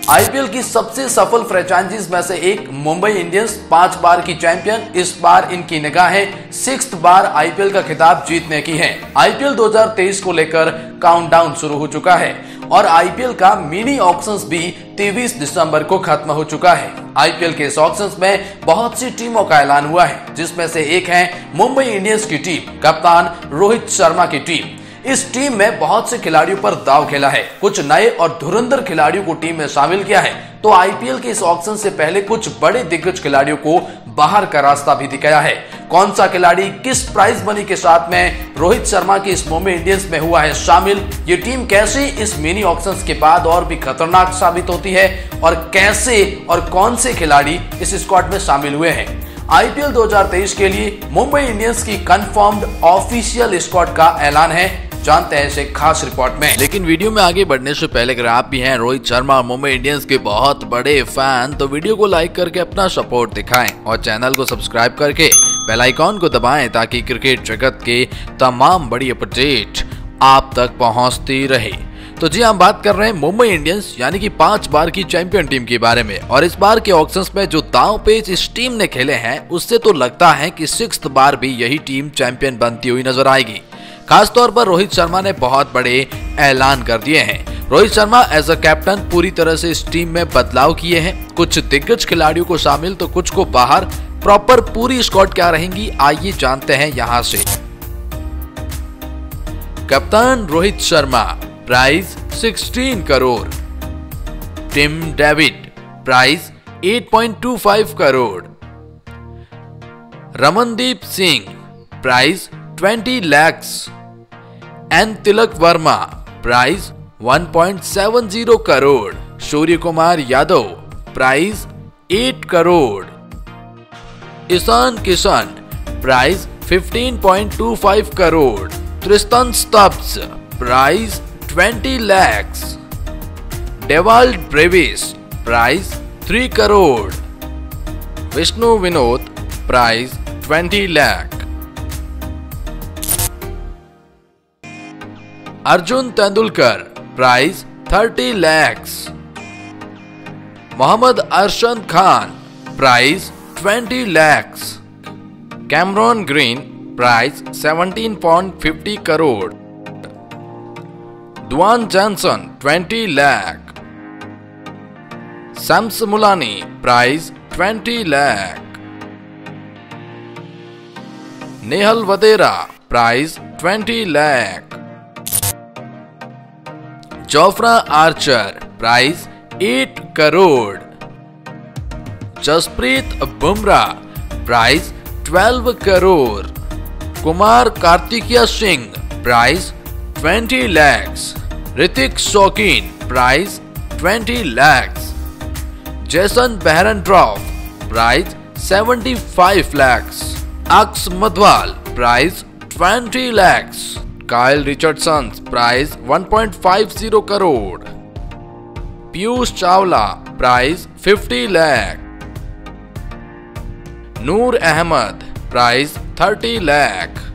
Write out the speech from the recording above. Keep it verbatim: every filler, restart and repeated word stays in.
IPL की सबसे सफल फ्रेंचाइजीज में से एक मुंबई इंडियंस पांच बार की चैंपियन, इस बार इनकी निगाहें सिक्स्थ बार आईपीएल का खिताब जीतने की है। आईपीएल दो हज़ार तेईस को लेकर काउंटडाउन शुरू हो चुका है और आईपीएल का मिनी ऑक्शंस भी तेईस दिसंबर को खत्म हो चुका है। आईपीएल के इस ऑक्शंस में बहुत सी टीमों का ऐलान हुआ है, जिसमें से एक है मुंबई इंडियंस की टीम, कप्तान रोहित शर्मा की टीम। इस टीम में बहुत से खिलाड़ियों पर दांव खेला है, कुछ नए और धुरंधर खिलाड़ियों को टीम में शामिल किया है। तो आईपीएल के इस ऑक्शन से पहले कुछ बड़े दिग्गज खिलाड़ियों को बाहर का रास्ता भी दिखाया है। कौन सा खिलाड़ी किस प्राइज मनी के साथ में रोहित शर्मा की इस मुंबई इंडियंस में हुआ है शामिल, ये टीम कैसे इस मिनी ऑक्शंस के बाद और भी खतरनाक साबित होती है और कैसे और कौन से खिलाड़ी इस स्क्वाड में शामिल हुए हैं। आईपीएल दो हज़ार तेईस के लिए मुंबई इंडियंस की कंफर्म्ड ऑफिशियल स्क्वाड का ऐलान है, जानते हैं इसे खास रिपोर्ट में। लेकिन वीडियो में आगे बढ़ने से पहले अगर आप भी हैं रोहित शर्मा और मुंबई इंडियंस के बहुत बड़े फैन, तो वीडियो को लाइक करके अपना सपोर्ट दिखाएं और चैनल को सब्सक्राइब करके बेल आइकॉन को दबाएं ताकि क्रिकेट जगत के तमाम बड़ी अपडेट आप तक पहुंचती रहे। तो जी हम बात कर रहे हैं मुंबई इंडियंस यानी कि पांच बार की चैंपियन टीम के बारे में, और इस बार के ऑक्शंस में जो दांव पेच इस टीम ने खेले हैं उससे तो लगता है कि सिक्स्थ बार भी यही टीम चैंपियन बनती हुई नजर आएगी। खासतौर पर रोहित शर्मा ने बहुत बड़े ऐलान कर दिए हैं। Rohit Sharma as a captain पूरी तरह से इस टीम में बदलाव किए हैं, कुछ दिग्गज खिलाड़ियों को शामिल तो कुछ को बाहर। प्रॉपर पूरी स्क्वाड क्या रहेंगी आइए जानते हैं यहां से। कप्तान रोहित शर्मा, प्राइस सोलह करोड़। टिम डेविड, प्राइस आठ पॉइंट दो पाँच करोड़। रमनदीप सिंह, प्राइस बीस lakhs। N Tilak Varma, price एक पॉइंट सात शून्य करोड़। सूर्य कुमार यादव, प्राइस आठ करोड़। ईशान किशन, प्राइस पंद्रह पॉइंट दो पाँच करोड़। ट्रिस्टन स्टब्स, प्राइस बीस lakhs। डेवाल्ड ब्रेविस, प्राइस तीन करोड़। विष्णु विनोद, प्राइस बीस लाख। अर्जुन तेंदुलकर, प्राइस तीस lakhs। मोहम्मद अरशद खान, प्राइस बीस lakhs। कैमरॉन ग्रीन, प्राइस सत्रह पॉइंट पाँच करोड़। ड्वेन जॉनसन, बीस लाख। शम्स मुलानी, प्राइस बीस लाख। नेहल वदेरा, प्राइस बीस लाख। जोफ्रा आर्चर, प्राइस आठ करोड़। जसप्रीत बुमराह, प्राइस बारह करोड़। कुमार कार्तिकेय सिंह, प्राइस बीस lakhs। ऋतिक शौकीन, प्राइस बीस lakhs। जेसन बेहरनड्रॉफ, प्राइस पचहत्तर lakhs। अक्स मधवाल, प्राइस बीस lakhs। काइल रिचर्डसन, प्राइस एक पॉइंट पाँच शून्य करोड़। पीयूष चावला, प्राइस पचास लाख। नूर अहमद, प्राइस तीस लाख।